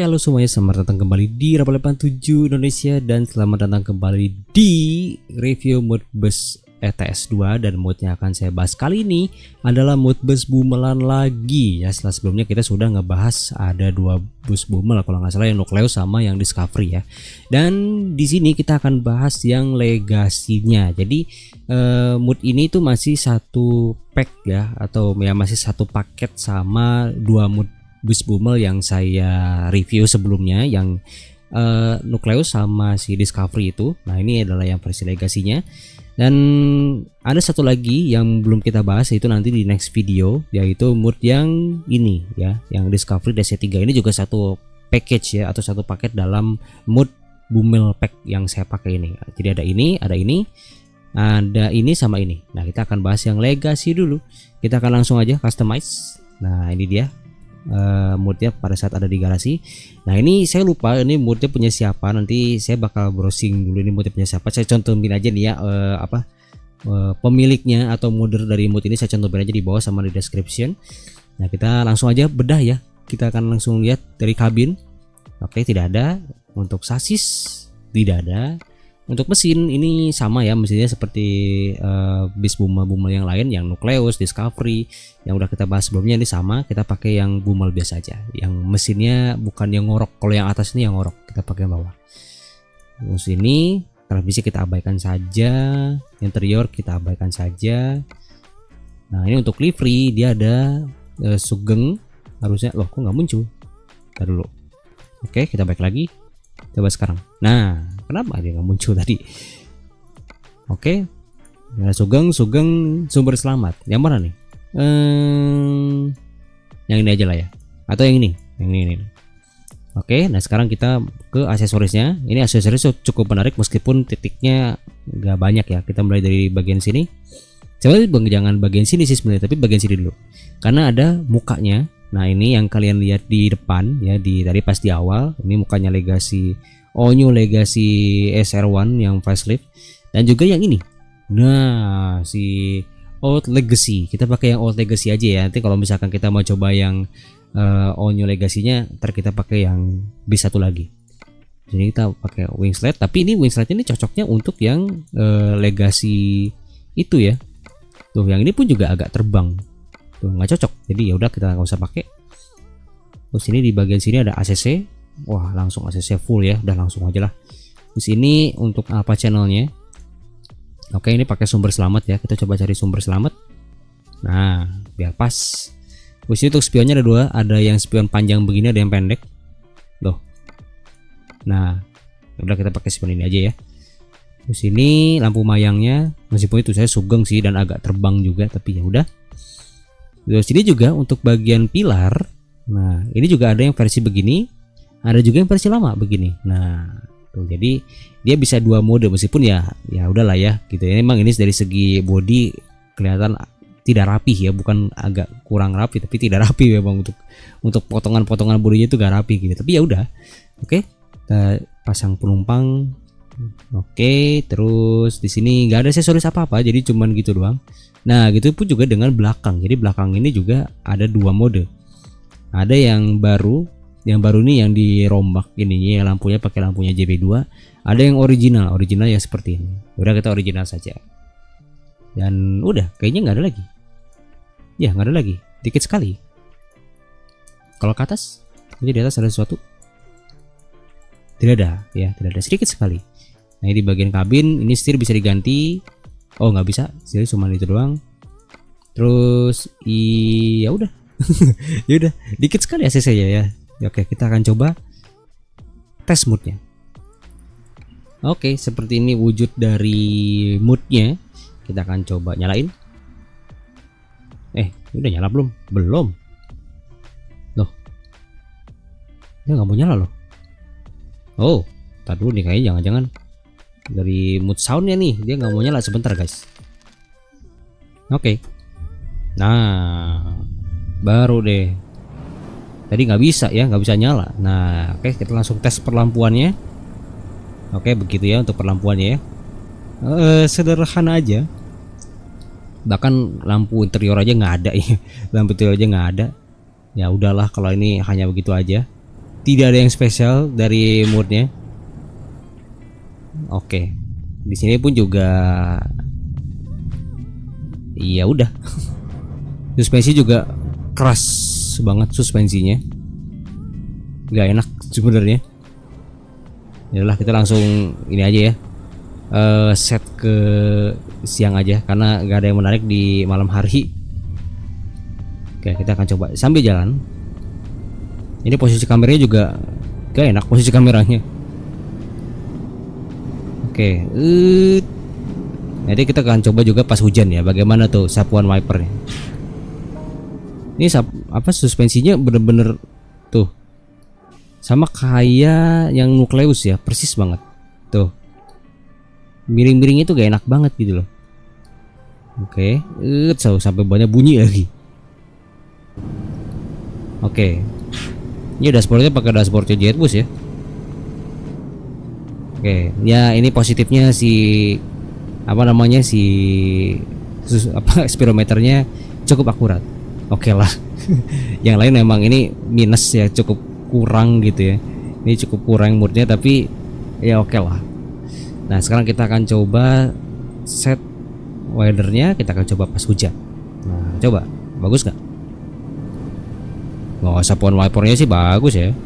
Halo semuanya, selamat datang kembali di Rapat 87 Indonesia dan selamat datang kembali di review Modbus ETS 2. Dan mode yang akan saya bahas kali ini adalah Modbus Bumelan lagi ya. Setelah sebelumnya kita sudah ngebahas ada dua bus Bumel kalau nggak salah, yang Nucleus sama yang Discovery ya. Dan di sini kita akan bahas yang legasinya. Jadi mood ini tuh masih satu pack ya, atau ya masih satu paket sama dua mood bus Bumel yang saya review sebelumnya, yang Nucleus sama si Discovery itu. Nah ini adalah yang versi legasinya. Dan ada satu lagi yang belum kita bahas, itu nanti di next video, yaitu mood yang ini ya, yang Discovery DC3. Ini juga satu package ya, atau satu paket dalam mood Bumel pack yang saya pakai ini. Jadi ada ini, ada ini sama ini. Nah kita akan bahas yang legasi dulu. Kita akan langsung aja customize. Nah ini dia moodnya pada saat ada di garasi. Nah ini saya lupa ini moodnya punya siapa, nanti saya bakal browsing dulu ini moodnya punya siapa. Saya contohin aja nih ya, pemiliknya atau modder dari mood ini saya contohin aja di bawah sama di description. Nah kita langsung aja bedah ya, kita akan langsung lihat dari kabin. Oke, tidak ada. Untuk sasis tidak ada. Untuk mesin ini sama ya, mesinnya seperti bis Bumel yang lain, yang Nucleus, Discovery yang udah kita bahas sebelumnya. Ini sama, kita pakai yang Bumel biasa aja, yang mesinnya bukan yang ngorok. Kalau yang atas ini yang ngorok, kita pakai yang bawah. Terus ini transmisi kita abaikan saja, interior kita abaikan saja. Nah ini untuk livery dia ada Sugeng, harusnya loh kok nggak muncul. Ntar dulu. Oke, kita balik lagi, coba sekarang. Nah kenapa dia nggak muncul tadi? Oke, nah, Sugeng sumber selamat yang mana nih? Yang ini aja lah ya, atau yang ini. Oke, nah sekarang kita ke aksesorisnya. Ini aksesoris cukup menarik meskipun titiknya nggak banyak ya. Kita mulai dari bagian sini. Sebenarnya jangan bagian sini sih sebenarnya, tapi bagian sini dulu karena ada mukanya. Nah ini yang kalian lihat di depan ya, di tadi pas di awal ini mukanya Legacy, All New Legacy SR1 yang facelift, dan juga yang ini. Nah si Old Legacy, kita pakai yang Old Legacy aja ya. Nanti kalau misalkan kita mau coba yang All New Legacy-nya, ntar kita pakai yang bis satu lagi. Jadi kita pakai wingslet, tapi ini wingsletnya ini cocoknya untuk yang Legacy itu ya. Tuh yang ini pun juga agak terbang. Tuh nggak cocok, jadi ya udah kita nggak usah pakai. Terus ini di bagian sini ada ACC. Wah langsung ACC full ya, udah langsung aja lah. Terus ini untuk apa channelnya? Oke, ini pakai sumber selamat ya, kita coba cari sumber selamat. Nah biar pas. Terus ini untuk spionnya ada dua, ada yang spion panjang begini, ada yang pendek loh. Nah udah kita pakai spion ini aja ya. Terus ini lampu mayangnya, meskipun itu saya Sugeng sih dan agak terbang juga, tapi ya udah. Terus ini juga untuk bagian pilar. Nah ini juga ada yang versi begini, ada juga yang versi lama begini. Nah tuh, jadi dia bisa dua mode, meskipun ya udahlah ya gitu ya. Memang ini dari segi body kelihatan tidak rapi ya, bukan agak kurang rapi, tapi tidak rapi memang untuk potongan-potongan bodinya itu gak rapi gitu. Tapi ya udah. Oke, kita pasang penumpang. Oke, terus di sini nggak ada aksesoris apa-apa, jadi cuman gitu doang. Nah gitu pun juga dengan belakang. Jadi belakang ini juga ada dua mode. Ada yang baru nih yang dirombak ininya, yang lampunya pakai lampunya JB2. Ada yang original ya seperti ini. Udah kita original saja. Dan udah, kayaknya nggak ada lagi. Ya nggak ada lagi, dikit sekali. Kalau ke atas, ini di atas ada sesuatu. Tidak ada ya, tidak ada, sedikit sekali. Nah ini di bagian kabin, ini setir bisa diganti. Oh nggak bisa, setir cuma itu doang. Terus ya udah. Ya udah, dikit sekali ACC ya. Oke, kita akan coba tes moodnya. Oke, seperti ini wujud dari moodnya. Kita akan coba nyalain. Udah nyala belum? Belum. Loh, dia nggak mau nyala loh. Oh, tar dulu nih, kayaknya jangan-jangan dari mood soundnya nih dia nggak mau nyala. Sebentar guys. Oke. Nah, baru deh. Tadi nggak bisa ya, nggak bisa nyala. Nah, oke, kita langsung tes perlampuannya. Oke, begitu ya untuk perlampuannya ya. Sederhana aja. Bahkan lampu interior aja nggak ada ya. Lampu interior aja nggak ada. Ya udahlah kalau ini hanya begitu aja. tidak ada yang spesial dari moodnya. Oke, di sini pun juga iya udah. Suspensi juga keras banget suspensinya, nggak enak sebenarnya. Yalah kita langsung ini aja ya, set ke siang aja karena nggak ada yang menarik di malam hari. Oke, kita akan coba sambil jalan. Ini posisi kameranya juga gak enak posisi kameranya. Oke, jadi kita akan coba juga pas hujan ya, bagaimana tuh sapuan wipernya. Ini apa suspensinya bener-bener tuh sama kayak yang nukleus ya, persis banget tuh. Miring-miring itu gak enak banget gitu loh. Oke, sampai banyak bunyi lagi. Oke, ini dashboardnya pakai dashboardnya Jetbus ya. Oke, ya ini positifnya si apa namanya speedometernya cukup akurat. Oke lah. Yang lain memang ini minus ya, cukup kurang gitu ya. Ini cukup kurang moodnya tapi ya oke lah. Nah sekarang kita akan coba set weathernya, kita akan coba pas hujan. Nah coba, bagus nggak? Oh, sapuan wipernya sih bagus ya.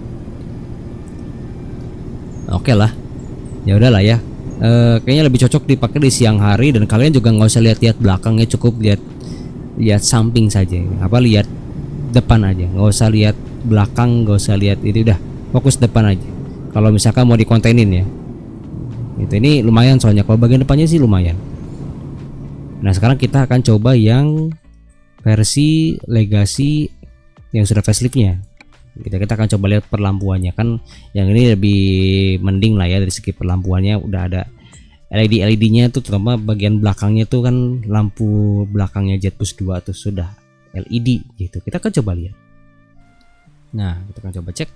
Oke lah, ya udahlah ya. Kayaknya lebih cocok dipakai di siang hari dan kalian juga nggak usah lihat-lihat belakangnya, cukup lihat samping saja. Apa lihat depan aja, nggak usah lihat belakang, nggak usah lihat itu, udah fokus depan aja. Kalau misalkan mau dikontenin ya, itu ini lumayan soalnya kalau bagian depannya sih lumayan. Nah sekarang kita akan coba yang versi Legacy yang sudah faceliftnya. Kita akan coba lihat perlampuannya, kan yang ini lebih mending lah ya dari segi perlampuannya, udah ada LED-nya tuh, terutama bagian belakangnya tuh kan lampu belakangnya Jetbus 2 tuh sudah LED gitu. Kita akan coba lihat. Nah, kita akan coba cek.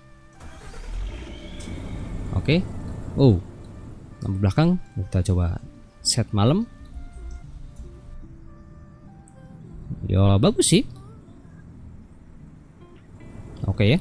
Oke. Oh, lampu belakang kita coba set malam. Ya bagus sih. Oke ya.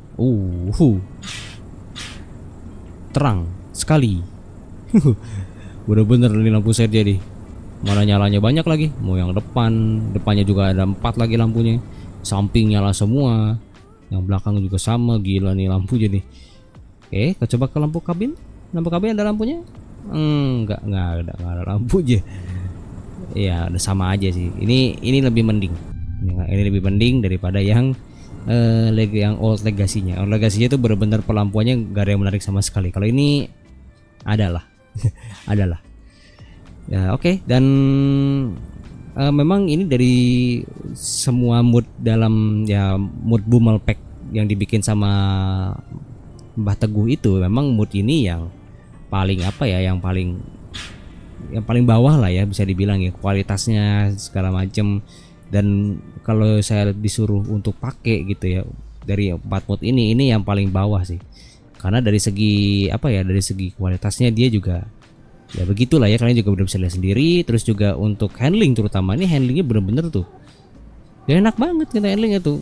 Terang sekali. Bener-bener ini lampu set jadi. Mana nyalanya banyak lagi. Mau yang depannya juga ada 4 lagi lampunya. Samping nyala semua. Yang belakang juga sama, gila nih lampu jadi. Oke, kita coba ke lampu kabin. Lampu kabin ada lampunya? Enggak ada lampu aja. Ya, udah sama aja sih. Ini lebih mending. Ini lebih mending daripada yang yang old legasinya. Old legasinya itu benar-benar pelampuannya gak ada yang menarik sama sekali. Kalau ini adalah adalah ya oke. Dan memang ini dari semua mood dalam ya mood Bumel Pack yang dibikin sama Mbah Teguh itu, memang mood ini yang paling apa ya, yang paling bawah lah ya bisa dibilang ya, kualitasnya segala macam. Dan kalau saya disuruh untuk pakai gitu ya, dari 4 mode ini yang paling bawah sih, karena dari segi apa ya, dari segi kualitasnya dia juga ya begitulah ya, kalian juga udah bisa lihat sendiri. Terus juga untuk handling, terutama ini handlingnya bener-bener tuh ya enak banget kita handlingnya tuh.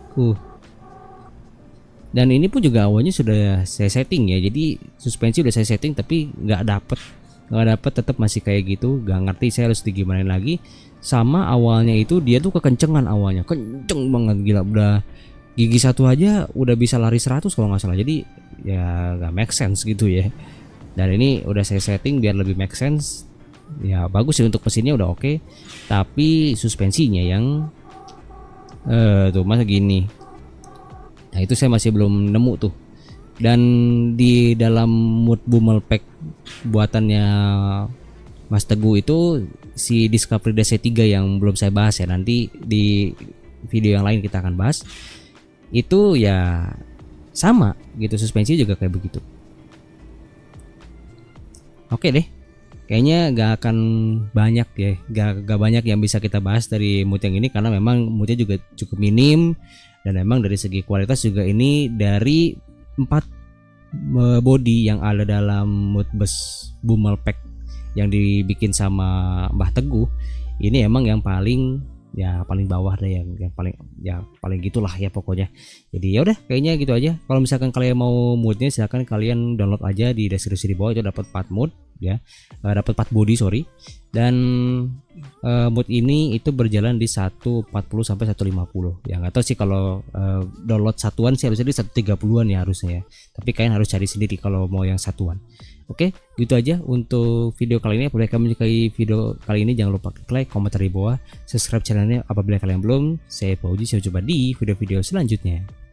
Dan ini pun juga awalnya sudah saya setting ya, jadi suspensi udah saya setting tapi nggak dapet tetap masih kayak gitu. Gak ngerti saya harus digimana lagi. Sama awalnya itu dia tuh kekencengan, awalnya kenceng banget, gila, udah gigi satu aja udah bisa lari 100 kalau nggak salah. Jadi ya gak make sense gitu ya. Dan ini udah saya setting biar lebih make sense. Ya bagus sih untuk mesinnya udah oke. Tapi suspensinya yang tuh masa gini. Nah itu saya masih belum nemu tuh. Dan di dalam mood Bumel Pack buatannya Mas Teguh itu si Discovery DC3 yang belum saya bahas ya, nanti di video yang lain kita akan bahas. Itu ya sama gitu, suspensi juga kayak begitu. Oke deh, kayaknya gak akan banyak ya, gak banyak yang bisa kita bahas dari mood yang ini, karena memang moodnya juga cukup minim. Dan memang dari segi kualitas juga ini dari 4 body yang ada dalam mood bus Bumel Pack yang dibikin sama Mbah Teguh, ini emang yang paling ya paling bawah deh, yang paling ya paling gitulah ya pokoknya. Jadi ya udah kayaknya gitu aja. Kalau misalkan kalian mau moodnya silahkan kalian download aja di deskripsi di bawah, itu dapat 4 mood ya, dapat 4 body sorry. Dan mood ini itu berjalan di 140 sampai 150 ya, nggak tahu sih kalau download satuan sih harusnya di 130-an ya harusnya ya, tapi kalian harus cari sendiri kalau mau yang satuan. Oke, gitu aja untuk video kali ini. Apabila kalian menyukai video kali ini, jangan lupa klik like, komentar di bawah, subscribe channelnya apabila kalian belum. Saya Pauji, saya coba di video-video selanjutnya.